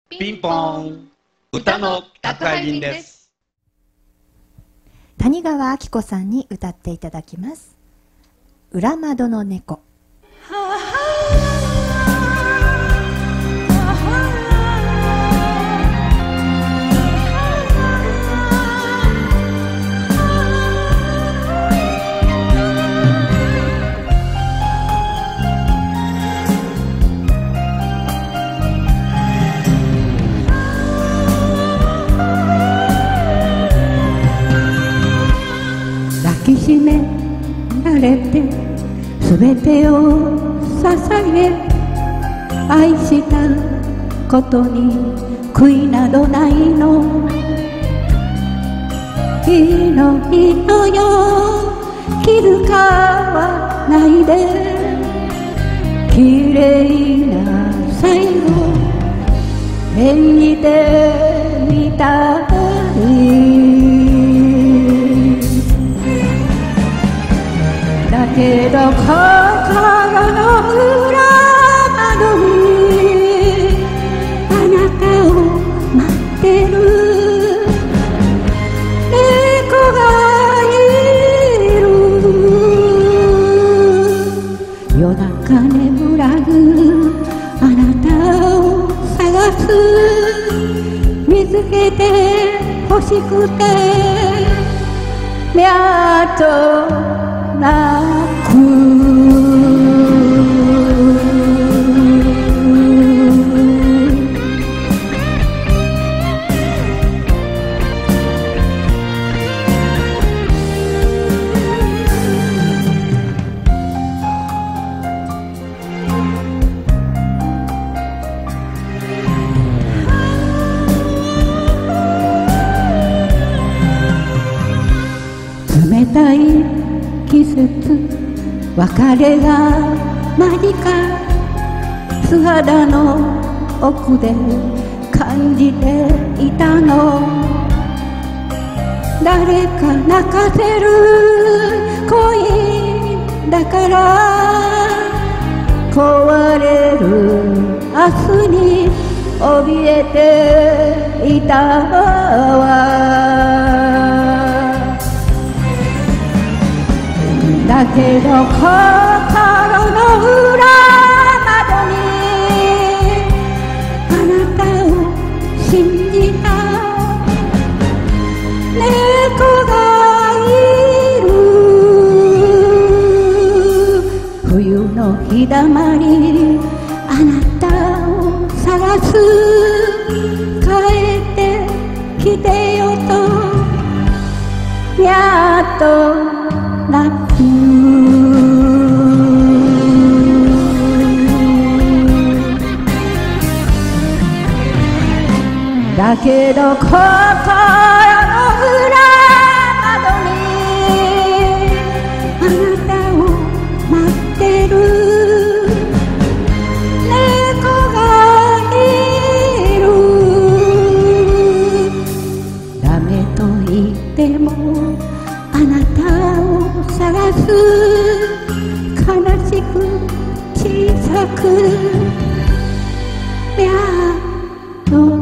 ピンポン歌の宅配便です。 谷川明子さんに歌っていただきます。裏窓の猫。 抱きしめられて全てを捧げ、愛したことに悔いなどないの。いいのいいのよ、気遣わないで、綺麗な最後演じてみたい。だけど心の裏窓にあなたを待ってる猫がいる。夜中眠らぬあなたを探す、見つけて欲しくてやっと泣く。冷たい季節、別れが間近、素肌の奥で感じていたの。誰か泣かせる恋だから壊れる明日に怯えていたわ。だけど心の裏窓にあなたを信じた猫がいる。冬の日だまりあなたを探す、帰ってきてよとやっと泣く。だけど心の裏窓にあなたを待ってる猫がいる。ダメと言ってもあなたを探す、悲しく小さくやっと